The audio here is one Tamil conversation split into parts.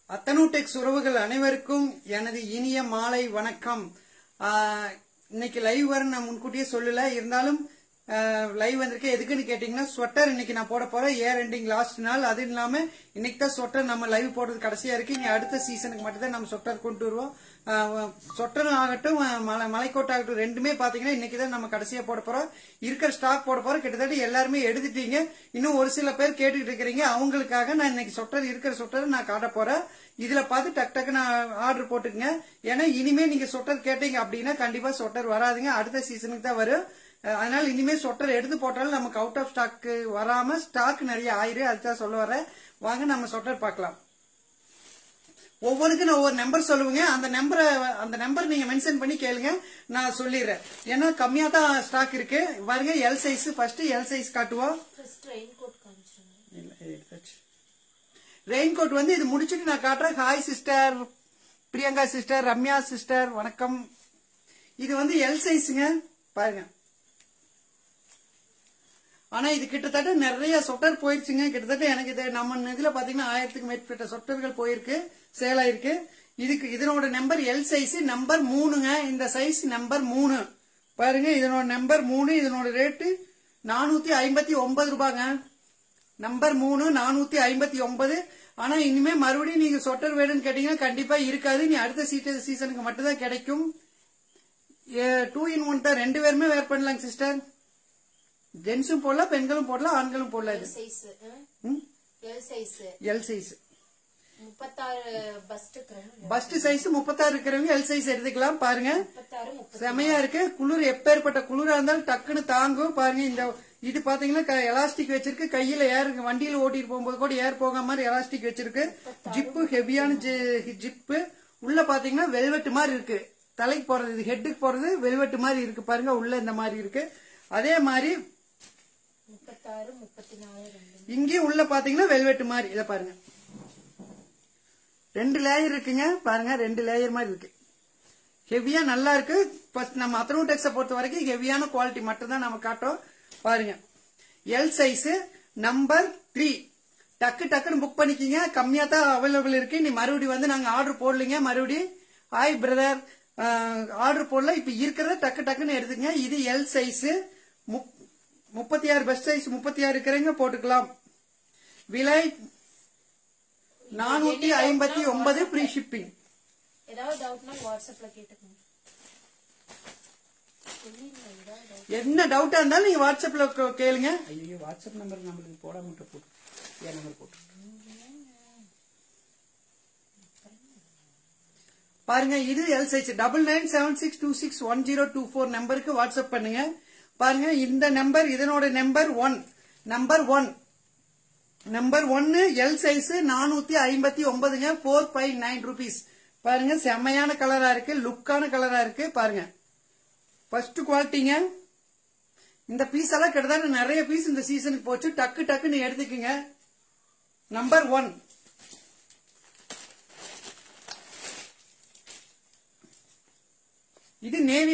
அத்தனூடெக்ஸ் உறவுகள் அனைவருக்கும் எனது இனிய மாலை வணக்கம். இன்னைக்கு லைவ் வர நான் முன்கூட்டியே சொல்லல, இருந்தாலும் லைவ் வந்திருக்கேன். எதுக்குன்னு கேட்டீங்கன்னா, ஸ்வெட்டர் இன்னைக்கு நான் போட போறேன். இயர் எண்டிங் லாஸ்ட் நாள். அது இல்லாம இன்னைக்கு தான் ஸ்வெட்டர் நம்ம லைவ் போடுறது கடைசியா இருக்கு. இனி அடுத்த சீசனுக்கு மட்டும் தான் நம்ம ஸ்வெட்டர் கொண்டு வருவோம். ஸ்வெட்டரும் ஆகட்டும் மலைக்கோட்டை ஆகட்டும், ரெண்டுமே பாத்தீங்கன்னா இன்னைக்கு தான் நம்ம கடைசியா போட போறோம். இருக்கிற ஸ்டாக் போட போறோம். கிட்டத்தட்ட எல்லாருமே எடுத்துட்டீங்க. இன்னும் ஒரு சில பேர் கேட்டுக்கிட்டு இருக்கிறீங்க. அவங்களுக்காக நான் இன்னைக்கு ஸ்வெட்டர் இருக்கிற ஸ்வெட்டர் நான் காட்ட போறேன். இதுல பார்த்து டக் டக்கு நான் ஆர்டர் போட்டுக்கங்க. ஏன்னா இனிமே நீங்க ஸ்வெட்டர் கேட்டீங்க அப்படின்னா கண்டிப்பா ஸ்வெட்டர் வராதுங்க, அடுத்த சீசனுக்கு தான் வரும். அதனால இனிமே ஸ்வெட்டர் எடுத்து போட்டாலும் நமக்கு அவுட் ஆஃப் ஸ்டாக் வராம ஸ்டாக் நிறைய ஆயிரு. அதுதான் சொல்ல வரேன். வாங்க நம்ம ஸ்வெட்டர் பார்க்கலாம். ஒவ்வொருக்கும் நான் ஒவ்வொரு நம்பர் சொல்லுவேங்க. அந்த நம்பர் நீங்க மென்ஷன் பண்ணி கேளுங்க, நான் சொல்லிடுறேன். ஏன்னா கம்மியா தான் ஸ்டாக் இருக்கு. பாருங்க, L size. First L size காட்டுவோம். ரெயின் கோட் வந்து இது முடிச்சுட்டு நான் காட்டுறேன். Hi sister Priyanka sister, Ramya sister, வணக்கம். இது வந்து எல் சைஸுங்க. பாருங்க, ஆனா இது கிட்டத்தட்ட நிறைய சொட்டர் போயிருச்சுங்க. கிட்டத்தட்ட எனக்கு இது நம்ம இதுல பாத்தீங்கன்னா 1000க்கு மேற்பட்ட சொட்டர்கள் போயிருக்கு, சேல் ஆயிருக்கு. இதனோட நம்பர் எல் சைஸ் நம்பர் 3ங்க. இந்த சைஸ் நம்பர் 3 பாருங்க. இதனோட நம்பர் 3. இதனோட ரேட்டு 459 ரூபாங்க. நம்பர் 3 459. ஆனா இனிமே மறுபடியும் நீங்க சொட்டர் வேணும்னு கேட்டீங்கன்னா கண்டிப்பா இருக்காது. நீ அடுத்த சீசனுக்கு மட்டும் தான் கிடைக்கும். 2 in 1 தான். 2 பேருமே வேர் பண்ணலாங்க சிஸ்டர். ஜென்ஸும் போடலாம், பெண்களும் போடலாம், ஆண்களும் போடலாம். எல் சைஸ் 36 பஸ்ட் சைஸ் 36 இருக்கிறவங்க எல் சைஸ் எடுத்துக்கலாம். பாருங்க, செமையா இருக்கு. குளிர் எப்பேற்பட்ட குளிரா இருந்தாலும் டக்குன்னு தாங்கும். பாருங்க, இந்த இது பாத்தீங்கன்னா எலாஸ்டிக் வச்சிருக்கு. கையில ஏர் வண்டியில ஓட்டிட்டு போகும்போது கூட ஏர் போகாம மாதிரி எலாஸ்டிக் வச்சிருக்கு. ஜிப்பு ஹெவியான ஜிப்பு. உள்ள பாத்தீங்கன்னா வெல்வெட் மாதிரி இருக்கு. தலைக்கு போறது, ஹெட்டுக்கு போறது வெல்வெட் மாதிரி இருக்கு. பாருங்க, உள்ள இந்த மாதிரி இருக்கு. அதே மாதிரி 36, 34 இங்கேயும் உள்ள பாத்தீங்கன்னா வெல்வெட் மாதிரி. இத பாருங்க, 2 லேயர் இருக்குங்க. பாருங்க, 2 லேயர் மாதிரி இருக்கு. ஹெவியா நல்லா இருக்கு. நம்ம அத்தனூடெக்ஸை பொறுத்த வரைக்கும் ஹெவியான குவாலிட்டி மட்டும் தான் நம்ம காட்டுறோம். பாருங்க, எல் சைஸ் நம்பர் 3. டக்குன்னு புக் பண்ணிக்கிங்க. கம்மியா தான் அவைலபிள் இருக்கு. நீ மறுபடியும் வந்து நாங்க ஆர்டர் போடலீங்க. மறுபடியும் ஹாய் பிரதர், ஆர்டர் போடல. இப்ப இருக்கிறத டக்குன்னு எடுத்துங்க. இது எல் சைஸ் 36 பெஸ்ட் சைஸ் 36 இருக்கிறவங்க போட்டுக்கலாம். விலை 459 ஃப்ரீ ஷிப்பிங். ஏதாவது டவுட்னா வாட்ஸ்அப்ல கேட்டுக்கோங்க. என்ன டவுட்டா இருந்தாலும் நீங்க வாட்ஸ்அப்ல கேளுங்க. ஐயோ, வாட்ஸ்அப் நம்பர் நம்மளுக்கு போடாம போட்டு ஏன் நம்பர் போட்டு பாருங்க. இது எல் சைஸ் 9976261024 நம்பருக்கு வாட்ஸ்அப் பண்ணுங்க. பாருங்க, இந்த நம்பர் இதனோட நம்பர் 1 நம்பர் 1 எல் சைஸ் 459ங்க. 459 rupees. பாருங்க, செம்மையான கலரா இருக்கு, லுக்கான கலரா இருக்கு. பாருங்க, ஃபர்ஸ்ட் குவாலிட்டிங்க. இந்த பீஸ் எல்லாம் கிட்டத்தட்ட நிறைய பீஸ் இந்த சீசனுக்கு போச்சு. டக்குன்னு எடுத்துக்குங்க. நம்பர் 1. இது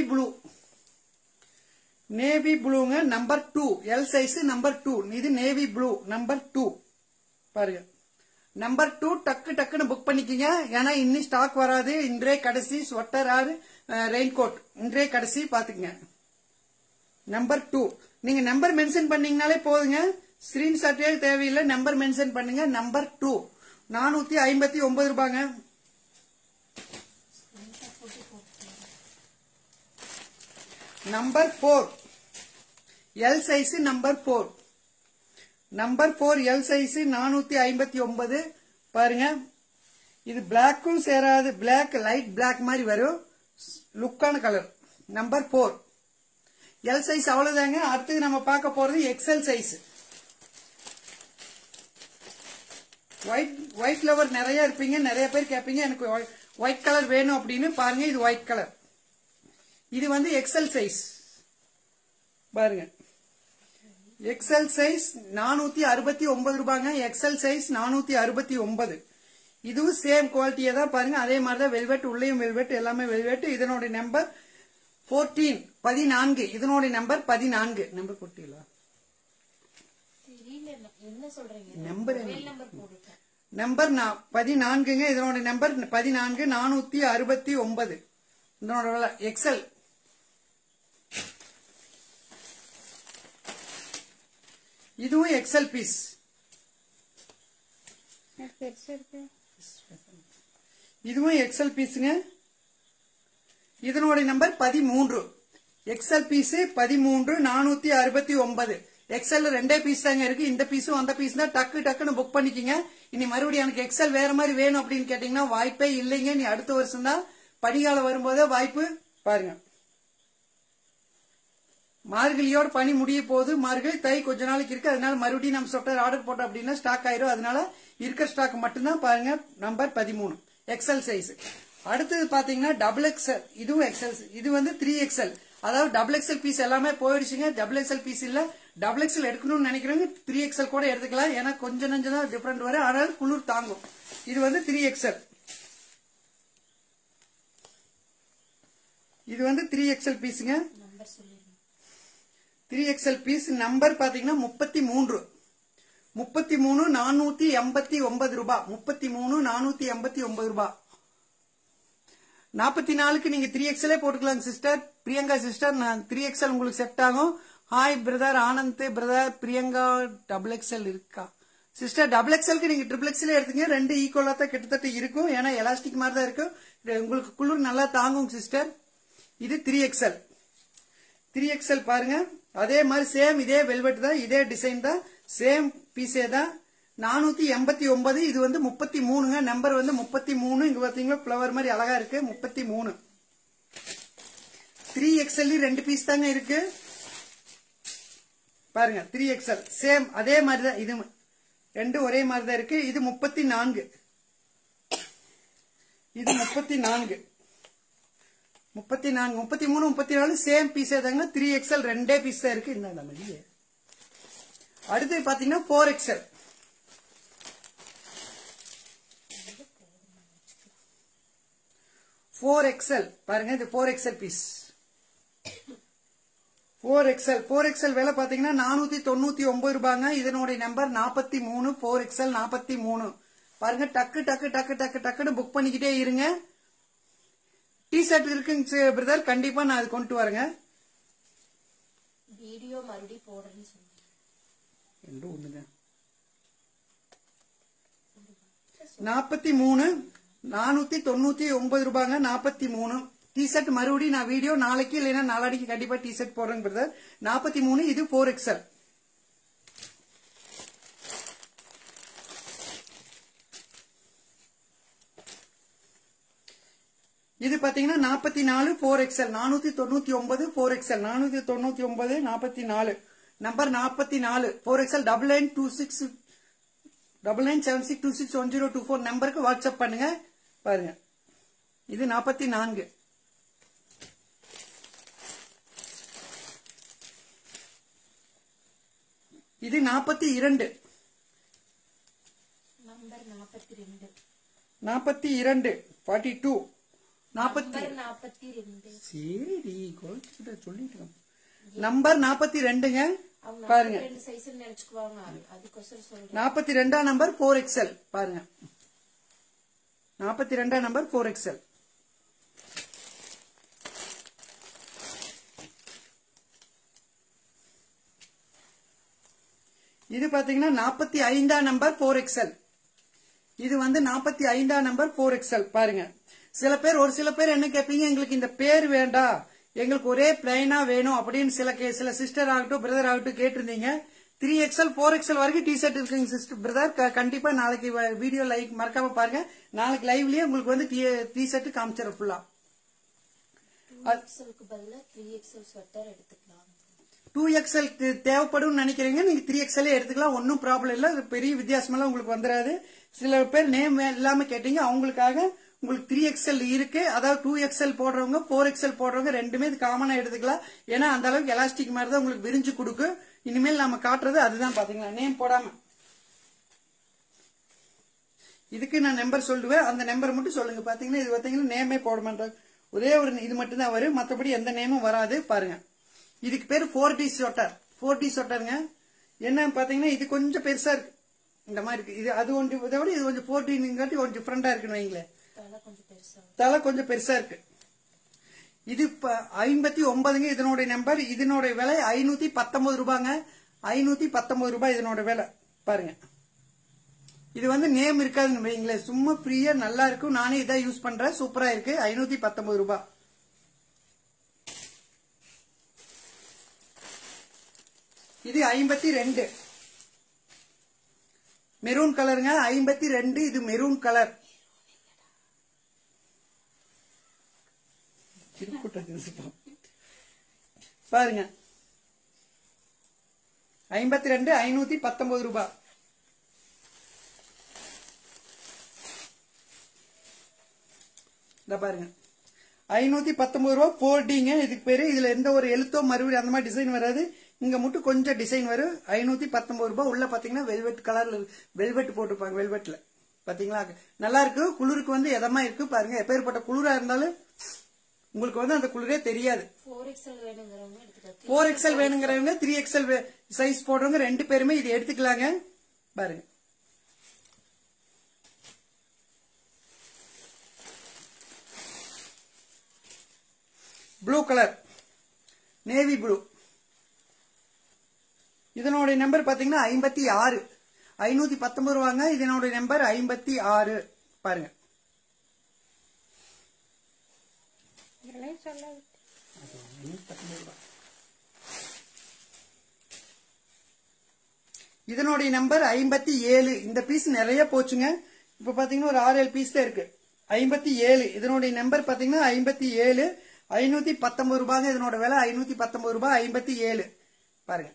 நேவி ப்ளூங்க. Number 2 L size number 2. இது நேவி ப்ளூ நம்பர் 2. பாருங்க, நம்பர் 2 டக்குன்னு புக் பண்ணிக்கங்க. ஏன்னா இன்னும் ஸ்டாக் வராது. இன்றைய கடைசி ஸ்வெட்டர் ஆர் ரெயின் கோட் இன்றைய கடைசி பாத்துக்கங்க. நம்பர் 2 நீங்க நம்பர் மென்ஷன் பண்ணீங்கனாலே போதுங்க. ஸ்கிரீன்ஷாட்டே தேவையில்லை, நம்பர் மென்ஷன் பண்ணுங்க. நம்பர் 2 459 ரூபாங்க. Number 4 L size number 4 L size 459. பாருங்க, இது பிளாக்கும் சேராது. பிளாக் லைட் பிளாக் மாதிரி வரும், லுக்கான கலர். நம்பர் 4 எல் சைஸ் அவ்வளவுதாங்க. அடுத்தது நம்ம பார்க்க போறது எக்ஸ்எல் சைஸ். ஒயிட் லவர் நிறைய இருப்பீங்க, நிறைய பேர் கேட்பீங்க எனக்கு ஒயிட் கலர் வேணும் அப்படின்னு. பாருங்க, இது ஒயிட் கலர். இது வந்து எக்ஸ்எல் சைஸ். பாருங்க, எக்ஸ்எல் சைஸ் 469 ரூபாங்க. XL size 469. இதுவும் சேம் குவாலிட்டியா தான். பாருங்க, அதே மாதிரிதான் வெல்வெட், உள்ளேயும் வெல்வெட், எல்லாமே வெல்வெட். இதனோட நம்பர் 14. இதனோட நம்பர் 14. நம்பர் போட்டீங்களா? என்ன சொல்றீங்க? நம்பர் நம்பர் 14ங்க. இதனோட நம்பர் 14 469. இதனோட விலை எக்ஸல். இதுவும் எக்ஸல் பீஸ். இதுவும் எக்ஸல் பீஸுங்க. இதனோட number 13. XL piece 13 469. XL 2 piece தாங்க இருக்கு. இந்த பீஸும் அந்த பீஸ் தான். டக்குன்னு புக் பண்ணிக்கங்க. இனி மறுபடியும் எனக்கு எக்ஸல் வேற மாதிரி வேணும் அப்படின்னு கேட்டீங்கன்னா வாய்ப்பே இல்லைங்க. நீ அடுத்த வருஷம் தான் பனிகாலம் வரும்போதே வாய்ப்பு. பாருங்க, மார்கழியோட பனி முடிய போகுது. மார்கழி தை கொஞ்ச நாளைக்கு இருக்கு. அதனால மறுபடியும் நம்ம ஸ்வெட்டர் ஆர்டர் போட்டோம் அப்படின்னா ஸ்டாக் ஆயிரும். அதனால இருக்கிற ஸ்டாக் மட்டும்தான். பாருங்க, நம்பர் 13 எக்ஸல் சைஸ். அடுத்தது பாத்தீங்கன்னா டபுள் எக்ஸல். இதுவும் எக்ஸல். இது வந்து 3XL. அதாவது டபுள் எக்ஸல் பீஸ் எல்லாமே போயிடுச்சுங்க. டபுள் எக்ஸல் பீஸ் இல்ல. டபுள் எக்ஸல் எடுக்கணும்னு நினைக்கிறவங்க 3XL கூட எடுத்துக்கலாம். ஏன்னா கொஞ்சம் நஞ்சம் தான் டிஃபரெண்ட் வரும். ஆனால் குளிர் தாங்கும். இது வந்து 3XL. இது வந்து 3XL பீஸுங்க. 3XL பீஸ் நம்பர் பாத்தீங்கன்னா 33 489 ரூபாய். 33 489 ரூபாய். 44க்கு நீங்க 3XL போட்டுக்கலாம் சிஸ்டர். பிரியங்கா சிஸ்டர், நான் 3XL உங்களுக்கு செட் ஆகும். Hi brother Anand brother. Priyanka double XL இருக்கா சிஸ்டர்? டபுள் எக்ஸலுக்கு நீங்க ட்ரிபிள் எக்ஸல் எடுத்துங்க. 2 ஈக்குவலா தான் கிட்டத்தட்ட இருக்கும். ஏன்னா எலாஸ்டிக் மாதிரி தான் இருக்கும். உங்களுக்கு குளிர் நல்லா தாங்கும் சிஸ்டர். இது 3XL. 3XL பாருங்க. அதே மாதிரி சேம் இதே வெல்வெட் தான். இதே டிசைன் தான். சேம் பீஸே தான். 489. இது வந்து 33ங்க. நம்பர் வந்து 33. இங்க பாத்தீங்களா பிளவர் மாதிரி அழகா இருக்கு. 33. 3XL 2 பீஸ் தாங்க இருக்கு. பாருங்க 3XL சேம் அதே மாதிரி தான். இது 2 ஒரே மாதிரி தான் இருக்கு. இது 34. இது 34. 33 34 சேம் பீஸே தாங்க. 3XL 2 பீஸ் தான் இருக்கு. இந்த மாதிரி அடுத்து பாத்தீங்கன்னா 4XL. 4XL பாருங்க. இது 4XL பீஸ். 4XL விலை பாத்தீங்கன்னா 499 ரூபாங்க. இதனுடைய நம்பர் 43. 4XL 43. பாருங்க, டக்குன்னு புக் பண்ணிக்கிட்டே இருங்க. டி-ஷர்ட் இருக்குங்க பிரதர். கண்டிப்பா நான் அது கொண்டு வரேங்க. வீடியோ மறுபடியும் போடுறேன்னு சொன்னேன். ரெண்டும் ஒண்ணுங்க. 43 499 ரூபாங்க. 43 டி-ஷர்ட். மறுபடியும் நான் வீடியோ நாளைக்கு இல்லைன்னா நாளாடிக்கு கண்டிப்பா டி-ஷர்ட் போடுறேங்க பிரதர். 43. இது 4XL. இது பாத்தீங்கன்னா 44. 4XL 499. 4XL 499 44 number 44. 4XL 9926 9976261024 நம்பருக்கு வாட்ஸ்அப் பண்ணுங்க. பாருங்க, இது 44. இது 42. நம்பர் 42. 42 42 42. சரி சொல்லிட்டு நம்பர் 42ங்க. பாருங்க, 42 நம்பர் 4XL. பாருங்க, 42 நம்பர் 4XL. இது பாத்தீங்கன்னா 45 நம்பர் 4XL. இது வந்து 45 நம்பர் 4XL. பாருங்க, ஒரு சில பேர் என்ன கேட்பீங்க, எங்களுக்கு இந்த பேர் வேண்டாம், எங்களுக்கு ஒரே பிளைனா வேணும் அப்படின்னு சில சிஸ்டர் ஆகட்டும் பிரதர் ஆகட்டும் கேட்டிருந்தீங்க. 3XL 4XL வரைக்கும் டி-ஷர்ட் இருக்குங்க சிஸ்டர் பிரதர். கண்டிப்பா நாளைக்கு வீடியோ லைக் மறக்காம பாருங்க. நாளைக்கு லைவ்லயே உங்களுக்கு வந்து டி-ஷர்ட் காமிச்சிடும் ஃபுல்லா. 2XL தேவைப்படும் நினைக்கிறீங்க, நீங்க 3XL எடுத்துக்கலாம். ஒன்னும் ப்ராப்ளம் இல்ல. பெரிய வித்தியாசமெல்லாம் உங்களுக்கு வந்துடாது. சில பேர் நேம் இல்லாம கேட்டீங்க, அவங்களுக்காக உங்களுக்கு 3XL இருக்கு. அதாவது 2XL போடுறவங்க 4XL போடுறவங்க ரெண்டுமே காமனா எடுத்துக்கலாம். ஏன்னா அந்த அளவுக்கு எலாஸ்டிக் மாதிரி தான் உங்களுக்கு விரிஞ்சு கொடுக்கும். இனிமேல் நம்ம காட்டுறது அதுதான். பாத்தீங்களா, நேம் போடாம இதுக்கு நான் நம்பர் சொல்லுவேன். அந்த நம்பர் மட்டும் சொல்லுங்க. பாத்தீங்கன்னா இது பாத்தீங்கன்னா நேமே போட மாட்டாங்க. ஒரே ஒரு இது மட்டும் தான் வரும், மற்றபடி எந்த நேமும் வராது. பாருங்க, இதுக்கு பேரு 4D ஸ்வெட்டர். 4D ஸ்வெட்டருங்க. என்ன பாத்தீங்கன்னா இது கொஞ்சம் பெருசா இருக்கு. இந்த மாதிரி இருக்கு. இது அது கொஞ்சம் இதை விட இது கொஞ்சம் 14 கொஞ்சம் டிஃப்ரெண்டா இருக்குன்னு வைங்களேன். தலை கொஞ்சம் பெருசா தலை கொஞ்சம் பெருசா இருக்கு. இது 59ங்க இதனுடைய நம்பர். இதனுடைய விலை 519 ரூபாங்க. 519 ரூபாய் இதனோட விலை பாருங்க. இது வந்து நேம் இருக்காதுன்னு வைங்களேன், சும்மா ஃப்ரீயா நல்லா இருக்கும். நானே இதான் யூஸ் பண்றேன், சூப்பரா இருக்கு. 519 ரூபாய். இது 52 மெரூன் கலருங்க. 52 இது மெரூன் கலர். பாருங்க 52 519 ரூபாய். இந்த பாருங்க 519 ரூபாய் 4Dங்க. இதுக்கு பேரு. இதுல எந்த ஒரு எழுத்தோ மறுபடியும் அந்த மாதிரி டிசைன் வராது. இங்க மட்டும் கொஞ்சம் டிசைன் வரும். 519 ரூபாய். உள்ள பாத்தீங்கன்னா வெல்வெட் கலர்ல வெல்வெட் போட்டிருப்பாங்க. வெல்வெட்ல பாத்தீங்களா நல்லா இருக்கு. குளிருக்கு வந்து எதமா இருக்கு பாருங்க. எப்பேற்பட்ட குளிரா இருந்தாலும் உங்களுக்கு வந்து அந்த குளிரே தெரியாது. 4XL வேணுங்கிறவங்க எடுத்துக்கலாம். 4XL வேணுங்கிறவங்க 3XL சைஸ் போடுறவங்க 2 பேருமே இது எடுத்துக்கலாங்க. பாருங்க ப்ளூ கலர், நேவி ப்ளூ. இதனுடைய நம்பர் பாத்தீங்கன்னா 56. 519 ரூபாங்க. இதனுடைய நம்பர் 56. பாருங்க இதனுடைய நம்பர் 57. இந்த பீஸ் நிறைய போச்சுங்க. இப்ப பாத்தீங்கன்னா ஒரு 6-7 பீஸ் தான் இருக்கு. 57 இதனுடைய நம்பர் பாத்தீங்கன்னா 57. 519 ரூபாங்க. இதனோட விலை 519 ரூபாய். 57 பாருங்க.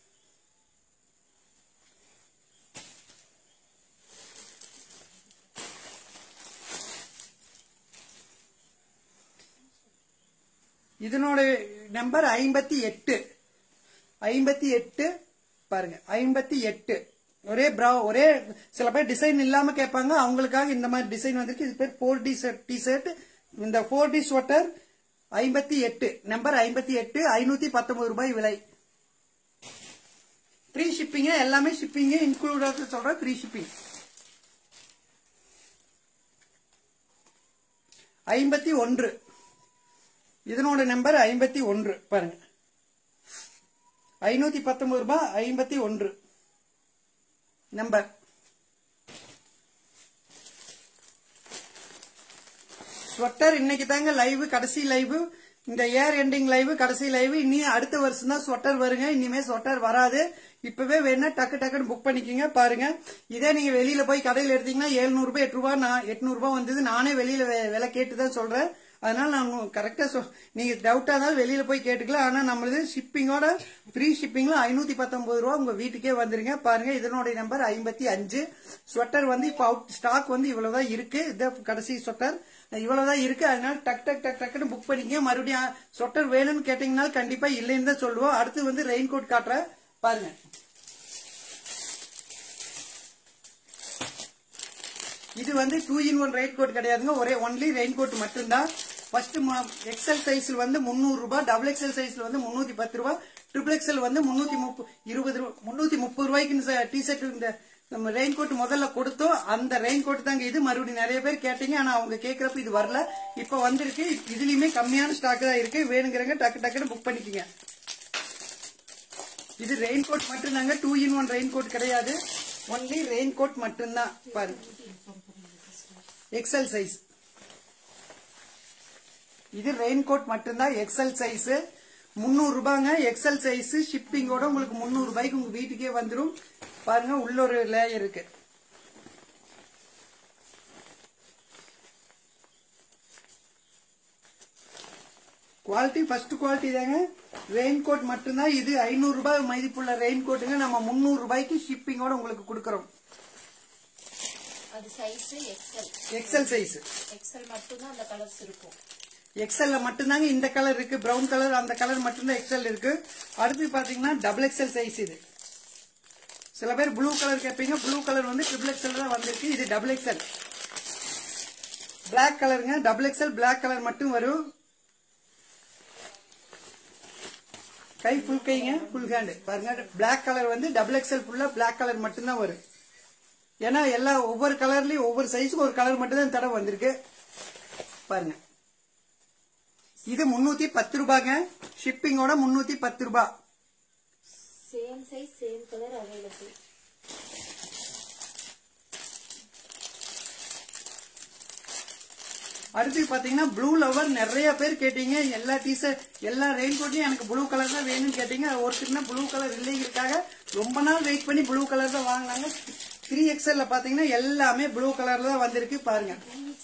இதனோட நம்பர் 58. 58 பாருங்க 58. ஒரே சில பேர் டிசைன் இல்லாம கேட்பாங்க, அவங்களுக்காக இந்த மாதிரி டிசைன் வந்திருக்கு. இது பேர் 4D டி-ஷர்ட். இந்த 4D ஸ்வெட்டர் 58 நம்பர் 58 519 ரூபாய் விலை. Free shipping. எல்லாமே ஷிப்பிங் இன்க்ளூட் சொல்றேன். Free shipping. 51 இதனோட நம்பர் 51 பாருங்க. 519 ரூபாய். 51 நம்பர். ஸ்வெட்டர் இன்னைக்கு தாங்க லைவ், கடைசி லைவ். இந்த இயர் எண்டிங் லைவ், கடைசி லைவ். இனி அடுத்த வருஷம் தான் ஸ்வெட்டர் வருங்க. இனிமே ஸ்வெட்டர் வராது. இப்பவே வேணா டக்குன்னு புக் பண்ணிக்கோங்க. பாருங்க இதே நீங்க வெளியில போய் கடையில் எடுத்தீங்கன்னா 700 ரூபாய் 8 ரூபாய் 800 ரூபாய் வந்தது. நானே வெளியில விலை கேட்டுதான் சொல்றேன். அதனால நான் கரெக்டா நீங்க டவுட்டா இருந்தாலும் வெளியில போய் கேட்டுக்கலாம். ஆனா நம்மளது ஷிப்பிங்கோட ஃப்ரீ ஷிப்பிங்ல 519 ரூபாய் உங்க வீட்டுக்கே வந்துருங்க. பாருங்க இதனுடைய நம்பர் 55. ஸ்வெட்டர் வந்து இப்ப அவுட் ஸ்டாக் வந்து இவ்வளவுதான் இருக்கு. இது கடைசி ஸ்வெட்டர் இவ்வளவுதான் இருக்கு. அதனால டக்குன்னு புக் பண்ணிக்க. மறுபடியும் ஸ்வெட்டர் வேணும்னு கேட்டீங்கன்னா கண்டிப்பா இல்லைன்னு தான் சொல்லுவோம். அடுத்து வந்து ரெயின் கோட் காட்டுறேன் பாருங்க. இது வந்து 2-in-1 ரெயின் கோட் கிடையாதுங்க. ஒன்லி ரெயின் கோட் மட்டும்தான். ஃபர்ஸ்ட் எக்ஸல் சைஸ்ல வந்து 300 ரூபாய், டபுள் எக்ஸல் சைஸ்ல வந்து 310 ரூபாய், ட்ரிபிள் எக்ஸல் வந்து 330 ரூபாய்க்கு டி-ஷர்ட் இந்த நம்ம ரெயின் கோட் முதல்ல கொடுத்தோம். அந்த ரெயின் கோட் தாங்க இது. மறுபடியும் நிறைய பேர் கேட்டீங்க, ஆனா அவங்க கேட்கறப்ப இது வரல. இப்ப வந்திருக்கு. இதுலயுமே கம்மியான ஸ்டாக் தான் இருக்கு. வேணுங்கிறவங்க டக்குன்னு புக் பண்ணிக்கங்க. இது ரெயின் கோட் மட்டும்தாங்க. 2-in-1 ரெயின் கோட் கிடையாது. ஒன்லி ரெயின் கோட் மட்டும்தான். பாருங்க எக்ஸல் சைஸ். இது ரெயின் கோட் மட்டும்தான். எக்ஸல் சைஸ் 300 ரூபாங்க. எக்ஸல் சைஸ் ஷிப்பிங்கோட உங்களுக்கு 300 ரூபாய்க்கு உங்க வீட்டுக்கே வந்துடும். பாருங்க உள்ள ஒரு லேயர் இருக்கு. குவாலிட்டி ஃபர்ஸ்ட் குவாலிட்டி தாங்க. ரெயின் கோட் மட்டும்தான். இது 500 ரூபாய் மதிப்புள்ள ரெயின் கோட்டுங்க. நம்ம 300 ரூபாய்க்கு ஷிப்பிங்கோட உங்களுக்கு கொடுக்கறோம். அது size XL. XL size. XL மட்டும் தான் அந்த கலர்ஸ் இருக்கும். எக்ஸல்ல மட்டும்தாங்க இந்த கலர் இருக்கு. பிரவுன் கலர் அந்த கலர் மட்டும்தான் எக்ஸல் இருக்கு. அடுத்து பாத்தீங்கன்னா டபுள் எக்ஸல் சைஸ். இது சில பேர் ப்ளூ கலர் கேட்பீங்க. ப்ளூ கலர் வந்து ட்ரிபிள் எக்ஸல் தான் வந்திருக்கு. இது டபுள் எக்ஸல். பிளாக் கலருங்க. டபுள் எக்ஸல் பிளாக் கலர் மட்டும் வரும். ஃபுல் கைங்க, ஃபுல் ஹேண்ட். பாருங்க பிளாக் கலர் வந்து டபுள் எக்ஸல் ஃபுல்லா பிளாக் கலர் மட்டும்தான் வரும். ஏன்னா எல்லா ஒவ்வொரு கலர்லயும் ஒவ்வொரு சைஸுக்கு ஒரு கலர் மட்டும் தான் தடவை வந்திருக்கு பாருங்க. இது 310 ரூபாய்ங்க. ஷிப்பிங்கோட 310 ரூபாய். Same size same colour available. அடுத்து பாத்தீங்கன்னா ப்ளூ லவர் நிறைய பேர் கேட்டீங்க. எல்லா டீஷர்ட் எல்லா ரெயின் கோட்லயும் எனக்கு ப்ளூ கலர் தான் வேணும்னு கேட்டீங்க. ஒருத்தருக்குன்னா ப்ளூ கலர் இல்லைங்கிறதுக்காக ரொம்ப நாள் வெயிட் பண்ணி ப்ளூ கலர் தான் வாங்கினாங்க. 3XL பாத்தீங்கன்னா எல்லாமே ப்ளூ கலர்ல தான் வந்திருக்கு பாருங்க.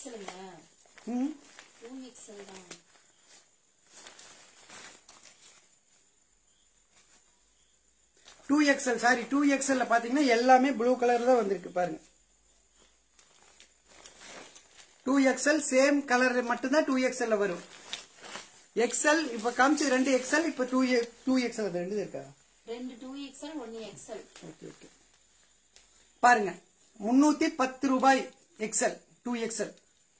2XL சாரி 2XL பாத்தீங்கன்னா எல்லாமே ப்ளூ கலர் தான் வந்திருக்கு பாருங்க. 2XL சேம் கலர் மட்டும்தான் 2XL வரும். XL இப்ப காமிச்சு 2XL இப்ப 2XL அது ரெண்டு இருக்கா? 2XL 1XL. ஓகே ஓகே பாருங்க 310 ரூபாய் XL 2XL.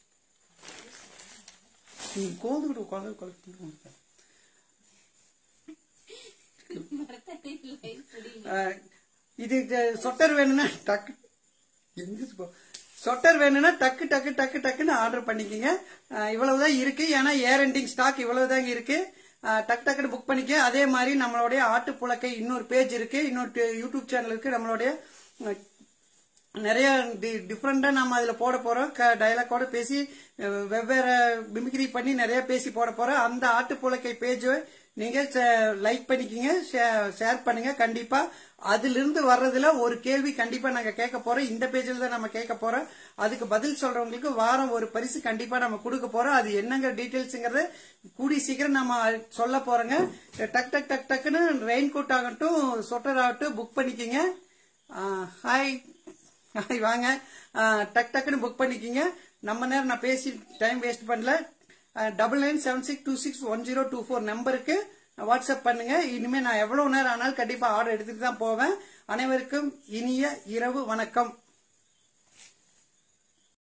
கோதுகிட்டு உட்காந்து இது சொட்டர் வேணும்னா டக்கு சொட்டர் வேணும்னா டக்கு டக்கு டக்கு டக்குன்னு ஆர்டர் பண்ணிக்கோங்க. இவ்வளவுதான் இருக்கு. ஏன்னா ஏர் எண்டிங் ஸ்டாக் இவ்வளவுதான் இருக்கு. டக்கு டக்குன்னு புக் பண்ணிக்க. அதே மாதிரி நம்மளுடைய ஆட்டுப்புழக்கை இன்னொரு பேஜ் இருக்கு, இன்னொரு யூடியூப் சேனல் இருக்கு. நம்மளுடைய நிறைய டிஃப்ரெண்டா நம்ம அதுல போட போறோம். டயலாக்கோட பேசி வெவ்வேறு மிமிக்ரி பண்ணி நிறைய பேசி போட போறோம். அந்த ஆட்டுப்புழக்கை பேஜ் நீங்க லைக் பண்ணிக்கங்க, ஷேர் பண்ணுங்க. கண்டிப்பா அதுல இருந்து வர்றதுல ஒரு கேள்வி கண்டிப்பா நாங்க கேட்க போறோம். இந்த பேஜ்ல தான் நம்ம கேட்க போறோம். அதுக்கு பதில் சொல்றவங்களுக்கு வாரம் ஒரு பரிசு கண்டிப்பா நம்ம கொடுக்க போறோம். அது என்னங்க டீடைல்ஸ்ங்கிறது கூடி சீக்கிரம் நம்ம சொல்ல போறோங்க. டக் டக் டக் டக்குன்னு ரெயின் கோட் ஆகட்டும் சொட்டர் ஆகட்டும் புக் பண்ணிக்கங்க. ஹாய் ஹாய் வாங்க. டக் டக்குன்னு புக் பண்ணிக்கங்க. நம்ம நேரம் நான் பேசி டைம் வேஸ்ட் பண்ணல. 9976261024 நம்பருக்கு வாட்ஸ்அப் பண்ணுங்க. இனிமே நான் எவ்வளவு நேரம் ஆனாலும் கண்டிப்பா ஆர்டர் எடுத்துட்டு தான் போவேன். அனைவருக்கும் இனிய இரவு வணக்கம்.